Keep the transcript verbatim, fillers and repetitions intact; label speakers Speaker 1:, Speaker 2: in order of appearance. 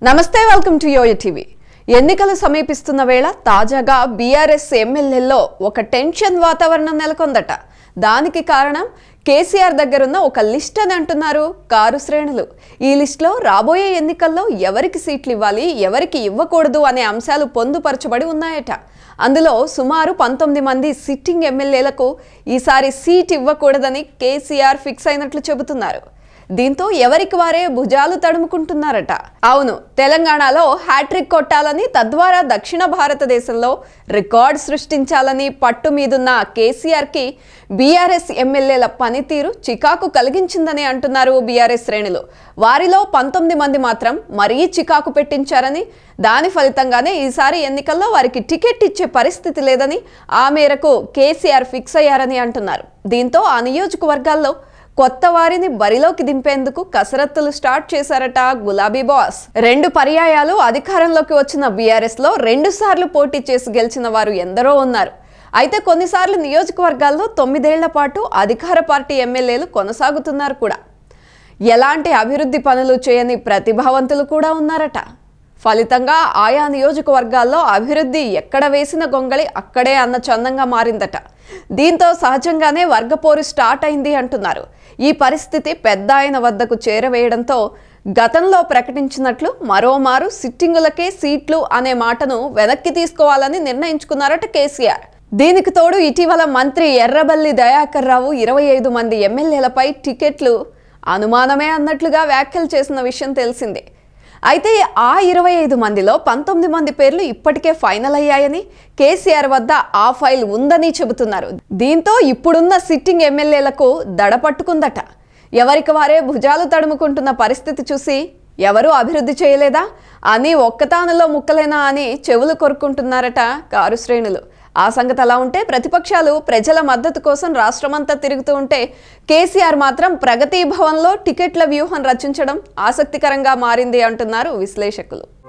Speaker 1: నమస్తే welcome to yo-yo TV. ఎన్నికలు సమీపిస్తున్న వేళ తాజాగా బీఆర్ఎస్ ఎమ్మెల్యేల్లో ఒక టెన్షన్ వాతావరణం నెలకొందట. దానికి కారణం కేసీఆర్ దగ్గరున్న ఒక లిస్ట్ అని అంటున్నారు కారు శ్రేణులు. ఈ లిస్టులో రాబోయే ఎన్నికల్లో ఎవరికి సీట్లు ఇవ్వాలి, ఎవరికి ఇవ్వకూడదు అనే అంశాలు పొందుపరచబడి ఉన్నాయట. అందులో సుమారు పంతొమ్మిది మంది సిట్టింగ్ ఎమ్మెల్యేలకు ఈసారి సీట్ ఇవ్వకూడదని కేసీఆర్ ఫిక్స్ అయినట్లు చెబుతున్నారు. దీంతో ఎవరికి వారే భుజాలు తడుముకుంటున్నారట. అవును, తెలంగాణలో హ్యాట్రిక్ కొట్టాలని, తద్వారా దక్షిణ భారతదేశంలో రికార్డ్ సృష్టించాలని పట్టు మీదున్న కేసీఆర్కి బీఆర్ఎస్ ఎమ్మెల్యేల పనితీరు చికాకు కలిగించిందని అంటున్నారు బీఆర్ఎస్ శ్రేణులు. వారిలో పంతొమ్మిది మంది మాత్రం మరీ చికాకు పెట్టించారని, దాని ఫలితంగానే ఈసారి ఎన్నికల్లో వారికి టికెట్ ఇచ్చే పరిస్థితి లేదని, ఆ మేరకు కేసీఆర్ ఫిక్స్ అయ్యారని అంటున్నారు. దీంతో ఆ నియోజకవర్గాల్లో కొత్త వారిని బరిలోకి దింపేందుకు కసరత్తులు స్టార్ట్ చేశారట గులాబీ బాస్. రెండు పర్యాయాలు అధికారంలోకి వచ్చిన బీఆర్ఎస్ లో రెండు సార్లు పోటీ చేసి గెలిచిన వారు ఎందరో ఉన్నారు. అయితే కొన్నిసార్లు నియోజకవర్గాల్లో తొమ్మిదేళ్ల పాటు అధికార పార్టీ ఎమ్మెల్యేలు కొనసాగుతున్నారు కూడా. ఎలాంటి అభివృద్ధి పనులు చేయని ప్రతిభావంతులు కూడా ఉన్నారట. ఫలితంగా ఆయా నియోజకవర్గాల్లో అభివృద్ధి ఎక్కడ వేసిన గొంగళి అక్కడే అన్న చందంగా మారిందట. దీంతో సహజంగానే వర్గపోరు స్టార్ట్ అయింది అంటున్నారు. ఈ పరిస్థితి పెద్ద ఆయన వద్దకు చేరవేయడంతో గతంలో ప్రకటించినట్లు మరోమారు సిట్టింగులకే సీట్లు అనే మాటను వెనక్కి తీసుకోవాలని నిర్ణయించుకున్నారట కేసీఆర్. దీనికి తోడు ఇటీవల మంత్రి ఎర్రబెల్లి దయాకర్ రావు ఇరవై ఐదు మంది ఎమ్మెల్యేలపై టికెట్లు అనుమానమే అన్నట్లుగా వ్యాఖ్యలు చేసిన విషయం తెలిసిందే. అయితే ఆ ఇరవై ఐదు మందిలో పంతొమ్మిది మంది పేర్లు ఇప్పటికే ఫైనల్ అయ్యాయని, కేసీఆర్ వద్ద ఆ ఫైల్ ఉందని చెబుతున్నారు. దీంతో ఇప్పుడున్న సిట్టింగ్ ఎమ్మెల్యేలకు దడ పట్టుకుందట. ఎవరికి వారే భుజాలు తడుముకుంటున్న పరిస్థితి చూసి ఎవరూ అభివృద్ధి చేయలేదా అని, ఒక్కతానులో ముక్కలేనా అని చెవులు కొరుక్కుంటున్నారట కారు శ్రేణులు. ఆ సంగతి అలా ఉంటే, ప్రతిపక్షాలు ప్రజల మద్దతు కోసం రాష్ట్రమంతా తిరుగుతూ ఉంటే కేసీఆర్ మాత్రం ప్రగతి భవన్లో టికెట్ల వ్యూహం రచించడం ఆసక్తికరంగా మారింది అంటున్నారు విశ్లేషకులు.